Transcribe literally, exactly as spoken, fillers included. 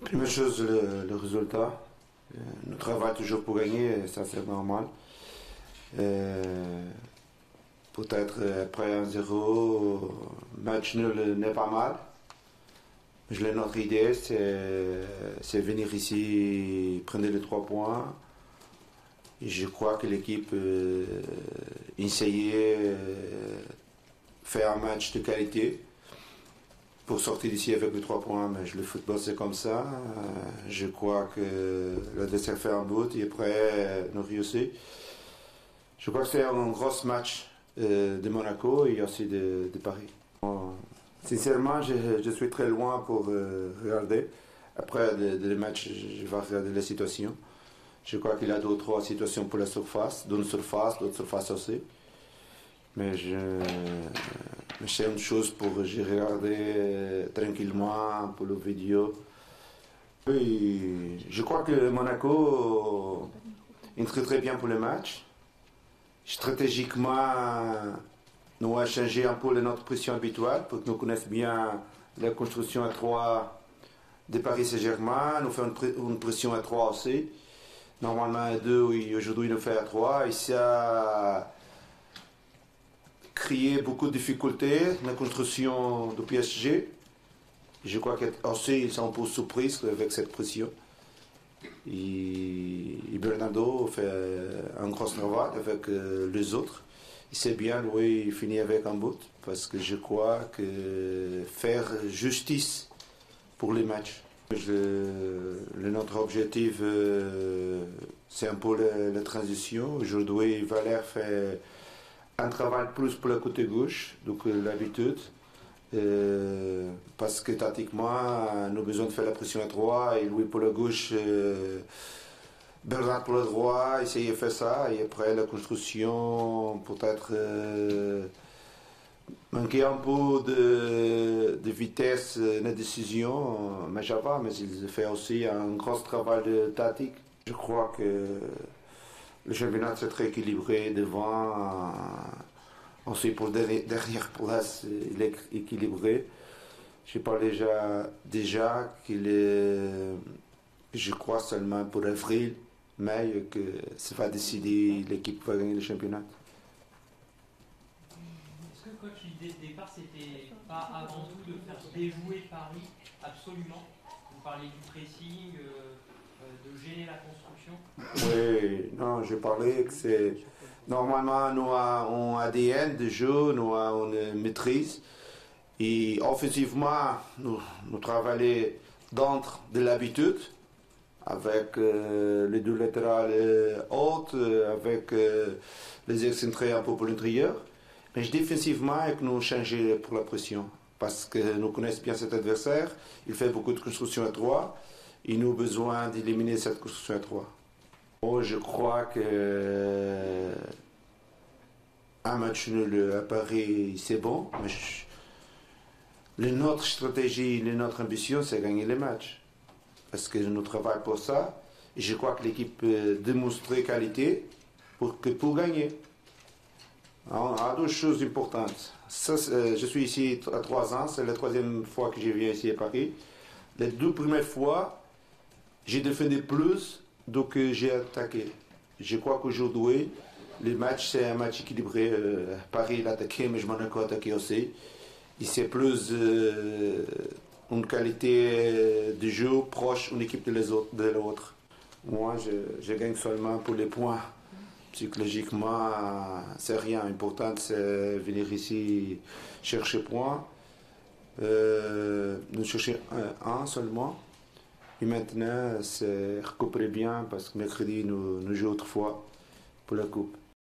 Première chose, le, le résultat. Euh, nous travaillons toujours pour gagner, ça c'est normal. Euh, Peut-être après un zéro, match nul n'est pas mal. Je, notre idée, c'est venir ici, prendre les trois points. Et je crois que l'équipe euh, essayait de euh, faire un match de qualité pour sortir d'ici avec les trois points. Mais le football, c'est comme ça. Euh, je crois que l'adversaire fait un but et après, nous réussissons. Je crois que c'est un gros match euh, de Monaco et aussi de, de Paris. Bon, sincèrement, je, je suis très loin pour euh, regarder. Après le, le match, je vais regarder la situation. Je crois qu'il y a deux ou trois situations pour la surface, d'une surface, d'autres surfaces aussi. Mais je, c'est une chose pour regarder tranquillement pour le vidéo. Et je crois que Monaco est très très bien pour le match. Stratégiquement, nous avons changé un peu notre pression habituelle pour que nous connaissions bien la construction à trois de Paris Saint-Germain. Nous faisons une pression à trois aussi. Normalement à deux, oui, aujourd'hui nous faisons à trois. Et ça a créé beaucoup de difficultés dans la construction du P S G. Je crois qu'aussi ils sont un peu surpris avec cette pression. Et, et Bernardo fait un gros travail avec euh, les autres. Il sait bien, lui, il finit avec un but. Parce que je crois que faire justice pour les matchs. Je, le, notre objectif, euh, c'est un peu la, la transition. Aujourd'hui, Valère fait un travail plus pour le côté gauche, donc l'habitude. Euh, parce que tactiquement, nous avons besoin de faire la pression à trois et lui pour la gauche, euh, Bernard pour le droit, essayer de faire ça. Et après, la construction, peut-être euh, manquer un peu de, de vitesse dans la décision, mais ça va, mais il fait aussi un gros travail de tactique. Je crois que le championnat c'est très équilibré devant. Ensuite, pour derrière, derrière place, il est équilibré. Je parle déjà, déjà qu'il est, je crois seulement pour avril, mai, que ça va décider l'équipe va gagner le championnat. Est-ce que coach, l'idée de départ, c'était pas avant tout de faire déjouer Paris absolument? Vous parlez du pressing, euh, de gêner la construction? Oui, non, je parlais que c'est. Normalement, nous avons un A D N de jeu, nous avons une maîtrise. Et offensivement, nous, nous travaillons d'entre de l'habitude, avec euh, les deux latérales hautes, avec euh, les excentrés un peu pour l'intérieur. Mais défensivement, nous changeons pour la pression. Parce que nous connaissons bien cet adversaire, il fait beaucoup de construction à trois, et nous avons besoin d'éliminer cette construction à trois. Moi, je crois que euh, un match nul à Paris, c'est bon, mais je, le, notre stratégie, le, notre ambition, c'est gagner les matchs. Parce que nous travaillons pour ça, et je crois que l'équipe peut démontrer qualité pour, que, pour gagner. Alors, il y a deux choses importantes. Ça, je suis ici à trois ans, c'est la troisième fois que je viens ici à Paris. Les deux premières fois, j'ai défendu plus donc j'ai attaqué. Je crois qu'aujourd'hui, le match, c'est un match équilibré. Euh, Paris l'a attaqué, mais je m'en ai attaqué aussi. Et c'est plus euh, une qualité de jeu proche d'une équipe de l'autre. Moi, je, je gagne seulement pour les points. Psychologiquement, c'est rien. L'important, c'est venir ici chercher points. Euh, nous chercher un, un seulement. Et maintenant, c'est récupérer bien parce que mercredi, nous, nous jouons autrefois pour la coupe.